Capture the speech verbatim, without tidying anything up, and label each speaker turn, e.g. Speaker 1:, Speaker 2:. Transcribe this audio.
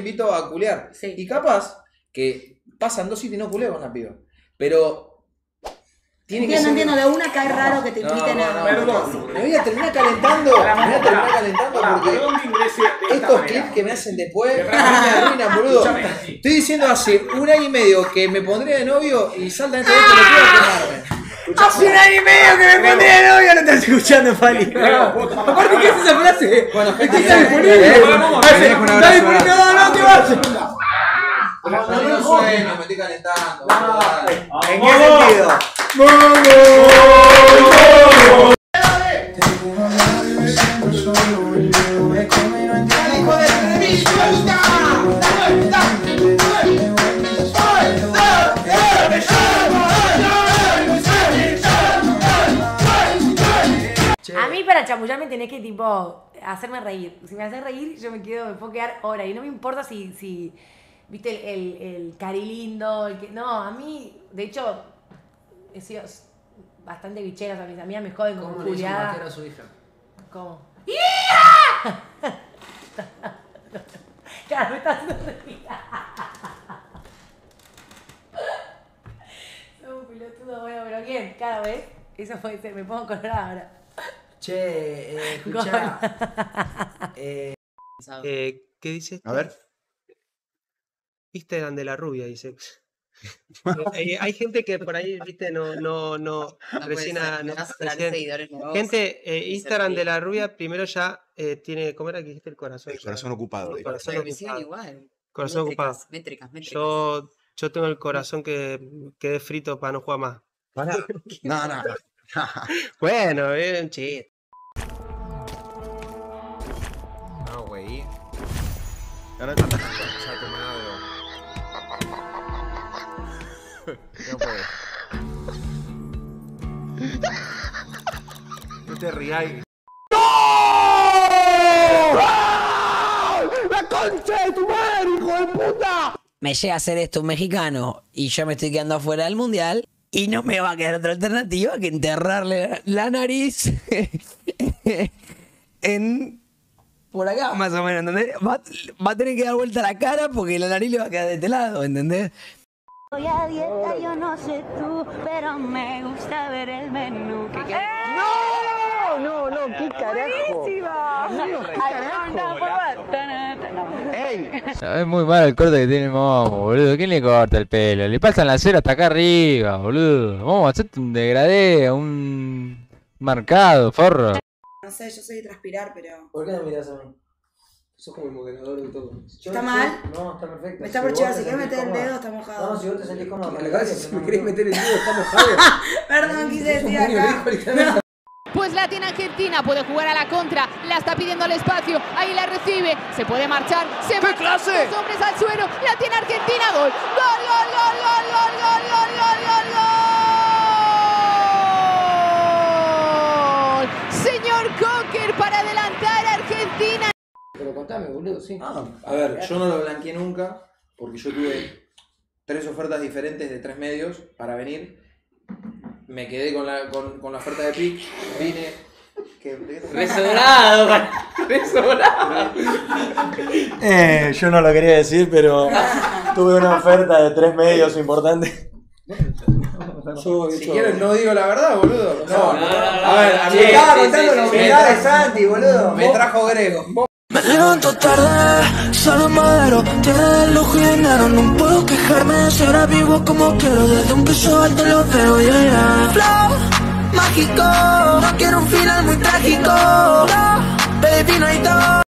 Speaker 1: invito a culear.
Speaker 2: Sí.
Speaker 1: Y capaz que pasan dos sitios y no culeo con la piba. Pero... Tiene
Speaker 2: Entiendo,
Speaker 1: que ser...
Speaker 2: entiendo, de una cae raro que te inviten
Speaker 1: no, no,
Speaker 2: a...
Speaker 1: Perdón, me voy a terminar calentando, me voy a terminar calentando porque estos clips que me hacen después me arruinan, boludo. Estoy diciendo hace un año y medio que me pondría de novio y saltan este momento lo quiero quemarme.
Speaker 3: Hace un año y medio que me pondría de novio, no estás escuchando, Fali. Aparte, ¿qué es esa frase?
Speaker 1: Bueno,
Speaker 3: ¿Estás
Speaker 1: gente,
Speaker 3: disponible?
Speaker 1: no,
Speaker 3: No, no te vayas.
Speaker 1: no, no sueño, me estoy calentando.
Speaker 3: ¿En qué sentido?
Speaker 2: A mí para chamullarme tenés que tipo hacerme reír. Si me haces reír, yo me quedo, me puedo quedar horas. Y no me importa si, si viste, el, el, el cari lindo, el que. No, a mí, de hecho, he sido bastante bicheras a mis amigas, me joden con culiada.
Speaker 4: ¿Cómo le hizo a su hija?
Speaker 2: ¿Cómo? ¡Yeah! Claro, me está haciendo reír. Soy un pilotudo, bueno, pero bien, cada vez. Eso puede ser, me pongo colorada ahora.
Speaker 3: Che, eh, escuchá. eh,
Speaker 5: Eh, ¿Qué dice?
Speaker 6: A ver.
Speaker 5: Instagram de la rubia, dice. Eh, hay gente que por ahí, viste, no, no, no,
Speaker 7: No
Speaker 5: recién,
Speaker 7: puede ser,
Speaker 5: a-
Speaker 7: me
Speaker 5: no-
Speaker 7: vas a traer
Speaker 5: recién-
Speaker 7: seguidores nuevos.
Speaker 5: gente, eh,
Speaker 7: y
Speaker 5: Instagram
Speaker 7: ser
Speaker 5: de la rubia primero ya eh, tiene, ¿cómo era que dijiste? El corazón.
Speaker 6: El
Speaker 5: ya.
Speaker 6: corazón ocupado.
Speaker 5: El
Speaker 6: dijo.
Speaker 5: corazón
Speaker 7: Pero me siguen
Speaker 5: ocupado.
Speaker 7: igual.
Speaker 5: Corazón
Speaker 7: métricas,
Speaker 5: ocupado.
Speaker 7: Métricas, métricas.
Speaker 5: Yo, yo tengo el corazón que quedé frito para no jugar más.
Speaker 6: Pará. No, no.
Speaker 5: Bueno, es un chiste.
Speaker 8: No, güey.
Speaker 6: Ahora-
Speaker 8: Ya tu madre. No puedes. No te rías.
Speaker 3: me llega a hacer esto un mexicano y yo me estoy quedando afuera del mundial y no me va a quedar otra alternativa que enterrarle la nariz en por acá más o menos, ¿entendés? Va, va a tener que dar vuelta la cara porque la nariz le va a quedar de este lado, ¿entendés?
Speaker 9: Voy a dieta, yo no sé tú, pero me gusta ver el menú. ¿Qué qué?
Speaker 3: No, no, no, qué carajo.
Speaker 10: Es muy malo el corte que tiene el momo, boludo. ¿Quién le corta el pelo? Le pasan la cera hasta acá arriba, boludo. Vamos a hacerte un degradé, un marcado, forro.
Speaker 2: No sé, yo soy de transpirar, pero...
Speaker 4: ¿Por qué no miras a mí? Sos como el moderador de todo.
Speaker 2: ¿Está mal?
Speaker 4: No, está perfecto.
Speaker 2: Me está por chivar, si quieres meter el dedo, está mojado.
Speaker 4: No, si vos te sentís cómodo. Me acabas de decir, si me querés meter el dedo, está mojado.
Speaker 2: Perdón, quise decir acá.
Speaker 11: Pues la tiene Argentina, puede jugar a la contra, la está pidiendo el espacio, ahí la recibe, se puede marchar, se
Speaker 10: ¡Qué clase!
Speaker 11: Dos hombres al suelo, la tiene Argentina, gol, gol, gol, gol, gol, gol, gol, gol, gol, gol, gol. Señor Cocker para adelantar a Argentina.
Speaker 4: Pero contame, boludo, sí.
Speaker 1: Ah, a ver, yo no lo blanqueé nunca porque yo tuve tres ofertas diferentes de tres medios para venir. Me quedé con la, con, con la oferta de Pic, vine...
Speaker 7: Resobrado, resobrado.
Speaker 3: Eh, yo no lo quería decir, pero tuve una oferta de tres medios importantes.
Speaker 1: Yo, si quieren no digo la verdad, boludo. No,
Speaker 7: no, no,
Speaker 1: a ver, a mí
Speaker 3: Me estaba
Speaker 7: sí,
Speaker 3: contando
Speaker 7: sí,
Speaker 3: la
Speaker 7: sí,
Speaker 3: humildad
Speaker 7: sí.
Speaker 3: de Santi, boludo.
Speaker 1: me trajo Grego.
Speaker 12: Me levanto tarde, solo madero, tiene el lujo y dinero, no puedo quejarme, si ahora vivo como quiero, desde un piso alto lo veo, yeah, yeah. Flow, mágico, no quiero un final muy trágico, baby no hay todo.